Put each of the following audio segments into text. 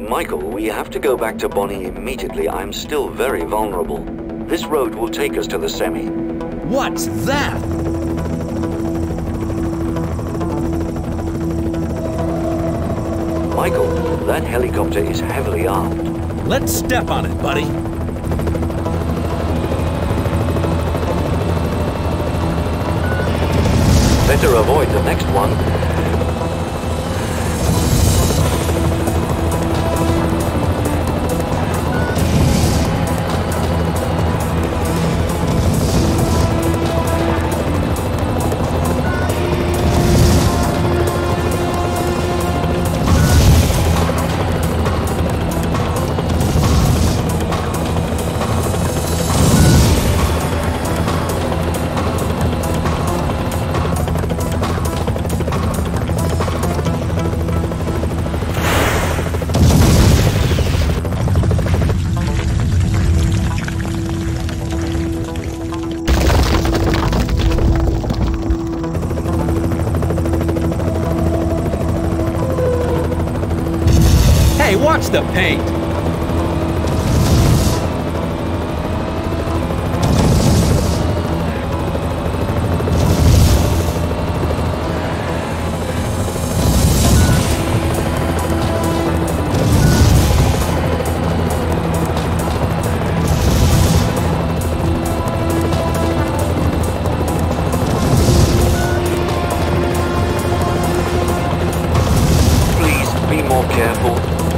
Michael, we have to go back to Bonnie immediately. I'm still very vulnerable. This road will take us to the semi. What's that? Michael, that helicopter is heavily armed. Let's step on it, buddy. Better avoid the next one. Watch the paint! Please be more careful.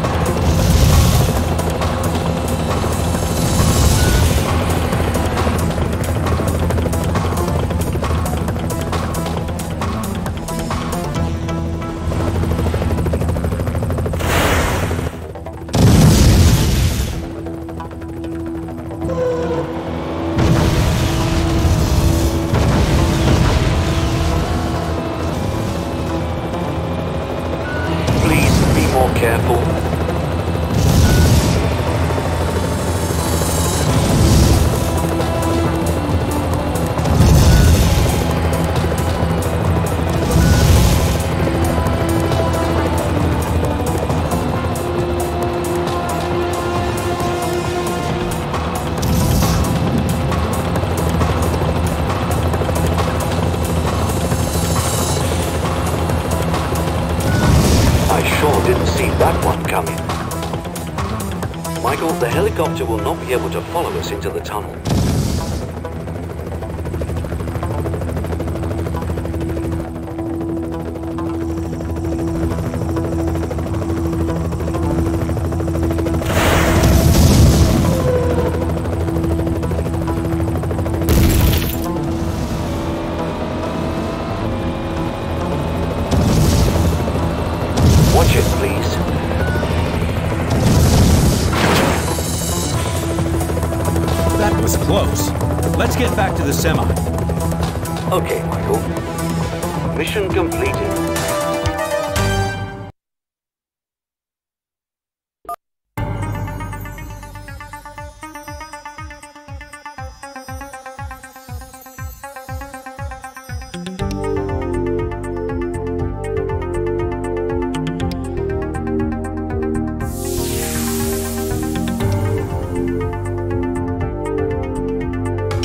Careful. Didn't see that one coming. Michael, the helicopter will not be able to follow us into the tunnel. Watch it, please. That was close. Let's get back to the semi. Okay, Michael. Mission completed.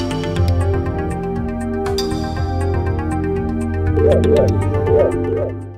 Yes.